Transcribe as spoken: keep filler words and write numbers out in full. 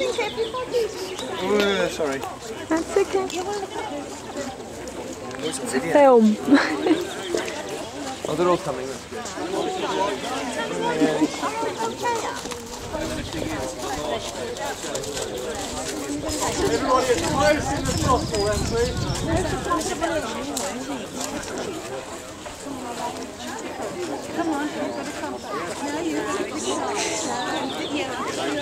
Oh, sorry. That's okay. It's a video. Film. Oh, they're all coming. That's good. Everybody as close in as possible then, please. Come on, you've got to come. No, you've got to come. Yeah.